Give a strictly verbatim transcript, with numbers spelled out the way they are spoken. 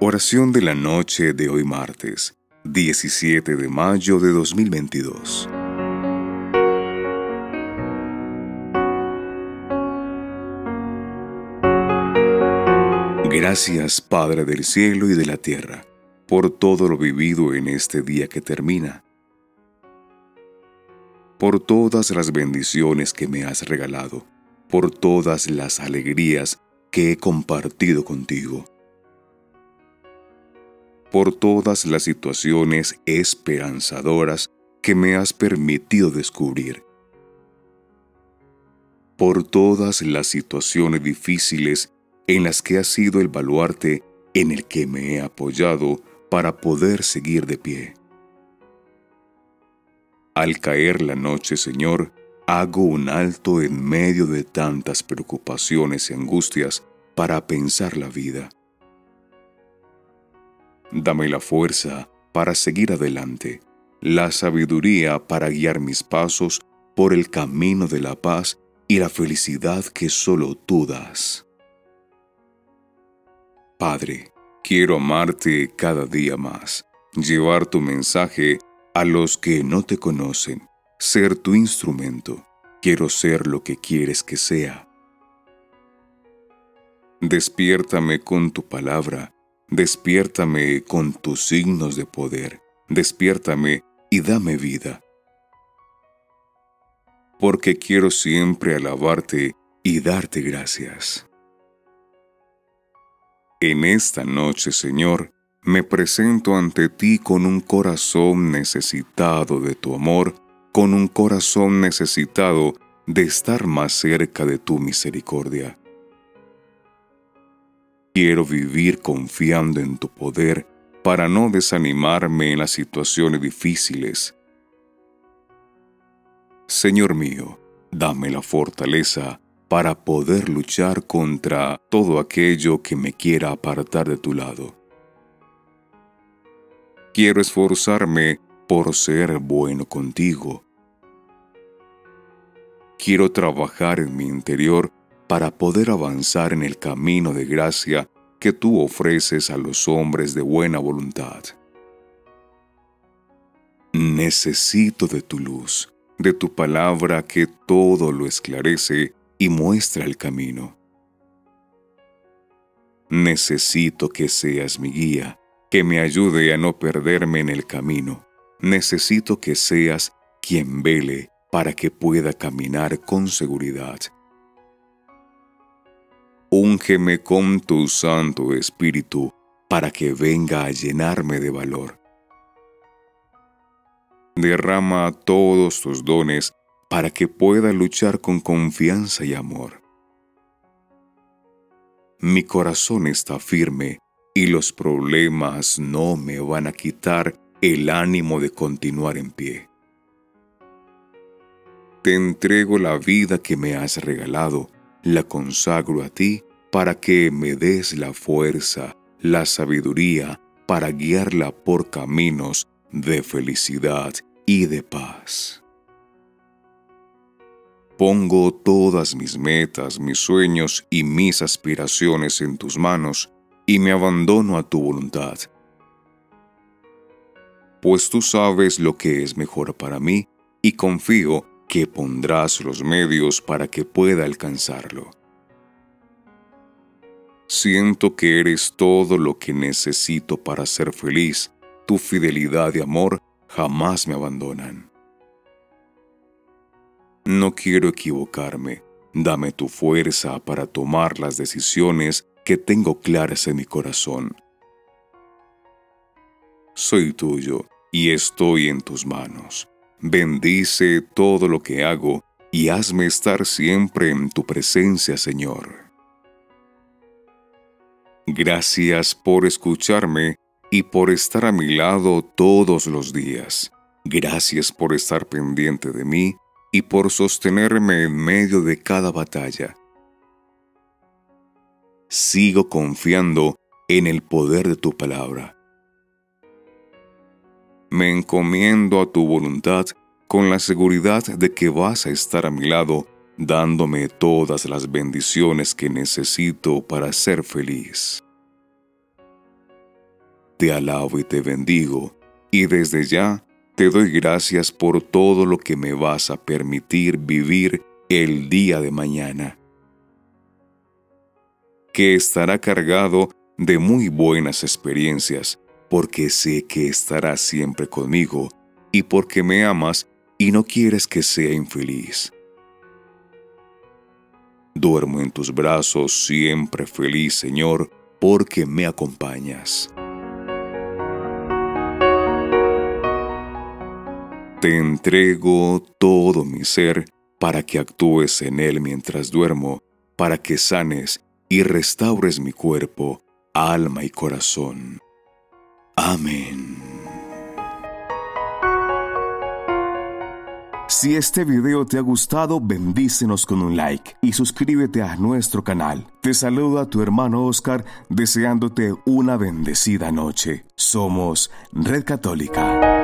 Oración de la noche de hoy martes, diecisiete de mayo de dos mil veintidós. Gracias, Padre del cielo y de la tierra, por todo lo vivido en este día que termina, por todas las bendiciones que me has regalado, por todas las alegrías que he compartido contigo, por todas las situaciones esperanzadoras que me has permitido descubrir, por todas las situaciones difíciles en las que has sido el baluarte en el que me he apoyado para poder seguir de pie. Al caer la noche, Señor, hago un alto en medio de tantas preocupaciones y angustias para pensar la vida. Dame la fuerza para seguir adelante, la sabiduría para guiar mis pasos por el camino de la paz y la felicidad que solo tú das. Padre, quiero amarte cada día más, llevar tu mensaje a los que no te conocen, ser tu instrumento. Quiero ser lo que quieres que sea. Despiértame con tu palabra, despiértame con tus signos de poder, despiértame y dame vida. Porque quiero siempre alabarte y darte gracias. En esta noche, Señor, me presento ante ti con un corazón necesitado de tu amor, con un corazón necesitado de estar más cerca de tu misericordia. Quiero vivir confiando en tu poder para no desanimarme en las situaciones difíciles. Señor mío, dame la fortaleza para poder luchar contra todo aquello que me quiera apartar de tu lado. Quiero esforzarme por ser bueno contigo. Quiero trabajar en mi interior para poder avanzar en el camino de gracia que tú ofreces a los hombres de buena voluntad. Necesito de tu luz, de tu palabra que todo lo esclarece y muestra el camino. Necesito que seas mi guía, que me ayude a no perderme en el camino. Necesito que seas quien vele para que pueda caminar con seguridad. Úngeme con tu Santo Espíritu para que venga a llenarme de valor. Derrama todos tus dones para que pueda luchar con confianza y amor. Mi corazón está firme y los problemas no me van a quitar el ánimo de continuar en pie. Te entrego la vida que me has regalado, la consagro a ti para que me des la fuerza, la sabiduría para guiarla por caminos de felicidad y de paz. Pongo todas mis metas, mis sueños y mis aspiraciones en tus manos y me abandono a tu voluntad. Pues tú sabes lo que es mejor para mí y confío que pondrás los medios para que pueda alcanzarlo. Siento que eres todo lo que necesito para ser feliz. Tu fidelidad y amor jamás me abandonan. No quiero equivocarme. Dame tu fuerza para tomar las decisiones que tengo claras en mi corazón. Soy tuyo y estoy en tus manos. Bendice todo lo que hago y hazme estar siempre en tu presencia, Señor. Gracias por escucharme y por estar a mi lado todos los días. Gracias por estar pendiente de mí y por sostenerme en medio de cada batalla. Sigo confiando en el poder de tu palabra. Me encomiendo a tu voluntad con la seguridad de que vas a estar a mi lado, dándome todas las bendiciones que necesito para ser feliz. te alabo y te bendigo, y desde ya te doy gracias por todo lo que me vas a permitir vivir el día de mañana, que estará cargado de muy buenas experiencias, porque sé que estarás siempre conmigo y porque me amas y no quieres que sea infeliz. Duermo en tus brazos siempre feliz, Señor, porque me acompañas. Te entrego todo mi ser para que actúes en él mientras duermo, para que sanes y restaures mi cuerpo, alma y corazón. Amén. Si este video te ha gustado, bendícenos con un like y suscríbete a nuestro canal. Te saluda tu hermano Oscar, deseándote una bendecida noche. Somos Red Católica.